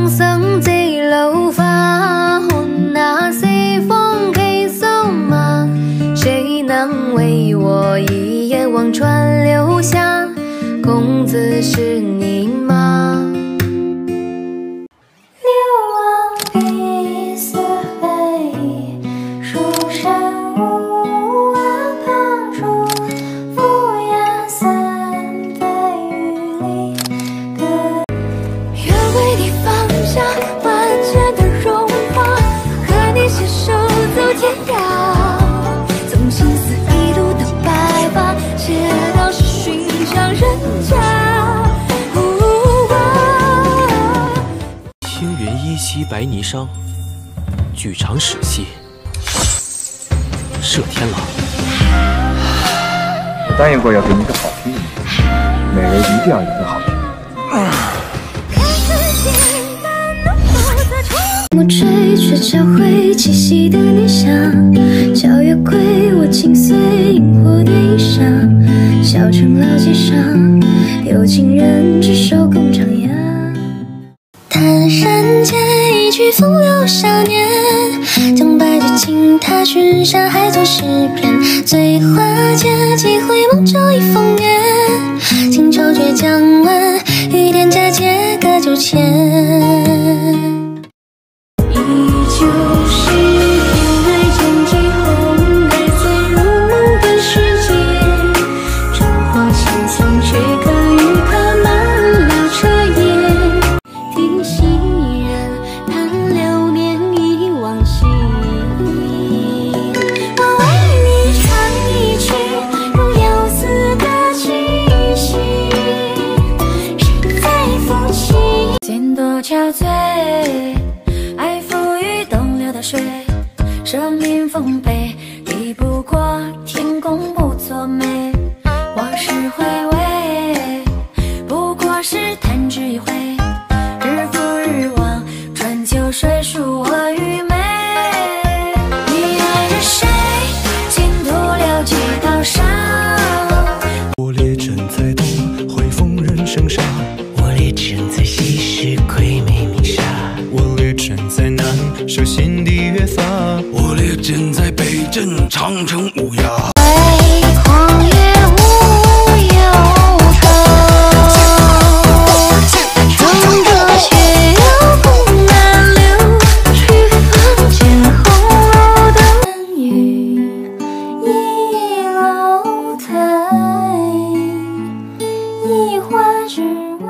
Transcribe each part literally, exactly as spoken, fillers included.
唐僧醉楼发，混那随风给走马，谁能为我一眼望穿流下？公子是你吗？ 流望碧丝飞，蜀山无我旁处，俯仰三百余里。 愿为你放下万千的荣华，和你携手走天涯。纵心似一路的白发，写到是寻常人家。 青云依稀白霓裳，举长史戏，射天狼。 我答应过要给你一个好听的名字，美人一定要有个好听。 暮吹却教会气息的念想，小月归我轻随萤火的衣裳，小城老街上有情人执手共徜徉。叹山间一曲风流少年，将白驹轻踏群山，还作诗篇。醉花间几回梦中一风月，情愁倔强完，雨点佳节隔九千。依旧是偏爱剑气红盖醉入梦的世界，烛火轻松却可与他满了彻夜。听昔人叹流年已往昔，我为你唱一曲如流丝的气息，谁在抚琴？剑多憔悴，爱浮于东流的水，生命丰沛，抵不过天公不作美。往事回味，不过是弹指一挥，日复日望，春秋水属我与美。你爱着谁？倾吐了几道伤。 我列阵在东，会逢人生杀。 我列阵在西时，窥美明沙。 我列阵在南，守心底约法。 我列阵在北镇，长城无涯。 狂野无忧愁，纵歌却有苦难留，去放见红楼灯雨一楼台，一花只为。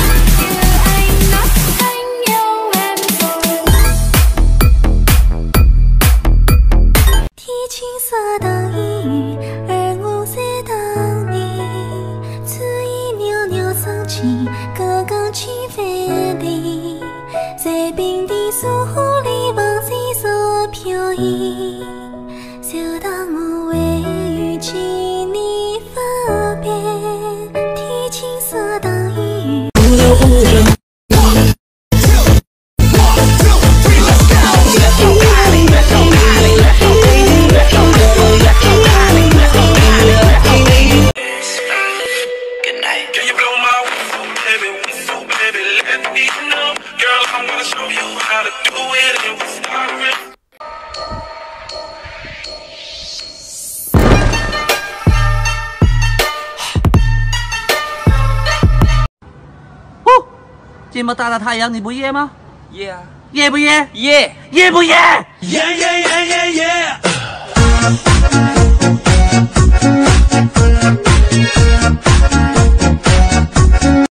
提青色当衣，而暮色当你。此意袅袅曾经，刚刚起飞地，在冰的苏湖里往西所飘逸。就当我为遇见你分别，提青色当衣。 这么大的太阳，你不热吗？ 耶啊！ 热不热？ 耶！ 热不热？ 耶耶耶耶耶！